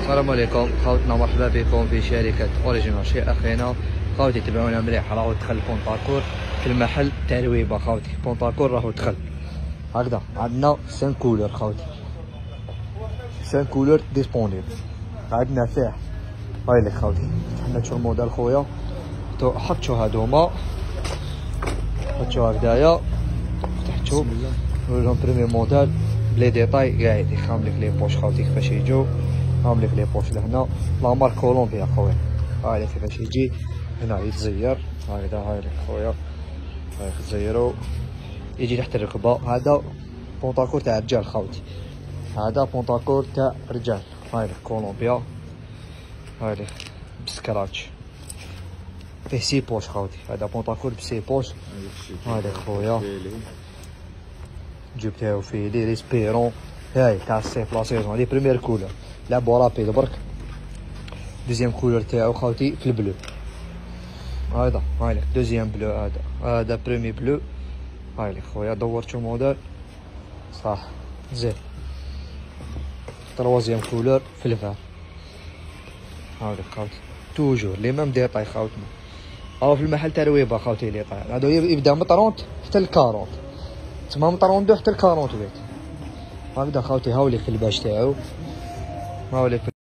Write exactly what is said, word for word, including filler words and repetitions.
السلام عليكم خوتنا، مرحبا بكم في شركة اوريجينال شي اخينا. خوتي تبعونا مليح، راهو دخل بونطاكور في المحل تاع الويبه. خوتي بونطاكور راهو دخل هكذا. عندنا سان كولور خوتي، سان كولور ديسبونيبل. عندنا فيه هاي لك خوتي، حنا تشوف الموديل خويا. حط شو هادو هما، حط شو هكذايا تحت شو لون بريمي موديل بلي ديتاي قاعد يخاملك لي بوش خوتي كيفاش يجو. عاملك لي بوش لهنا لا مارك كولومبيا خويا. هاي لك كيفاش يجي هنا يتزير هكذا. هاي لك خويا، هاي تزيرو يجي تحت الركبه. هذا بونطاكور تاع رجال خوتي، هذا بونطاكور تاع رجال. هاي لك كولومبيا، هاي لك بسكراتش فيه سي بوش خوتي. هذا بونطاكور بسي بوش. هاي لك خويا جبتها فيه لي ريسبيرون. هاي تاع الصيف لا سيزون، هادي بريمير كولور لعبو رابيد برك. دوزيام كولور تاعو خوتي في البلو. هذا هاي لك دوزيام بلو، هذا هذا بريمي بلو. هاي لك خويا دورتو موديل صح زين. تروازيام كولور في الفار. هاي لك خوتي توجور لي ميم ديطاي خوتنا. هاو في المحل تاع الويبه خوتي لي طايح. هادو يبدا من ثلاثين حتى ل أربعين، تما من ثلاثين حتى ل ثمانين. هكذا خوتي. هاوليك الباش تاعو، هاوليك